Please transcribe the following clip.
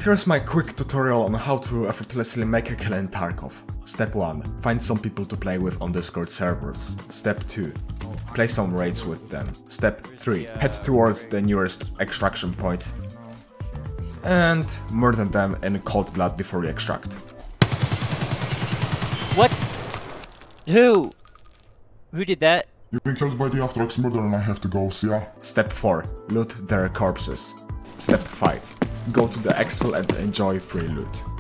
Here's my quick tutorial on how to effortlessly make a kill in Tarkov. Step 1. Find some people to play with on Discord servers. Step 2. Play some raids with them. Step 3. Head towards the nearest extraction point and murder them in cold blood before you extract. What? Who? Who did that? You've been killed by the Wektrus murderer and I have to go, see ya. Step 4. Loot their corpses. Step 5. Go to the exfil and enjoy free loot.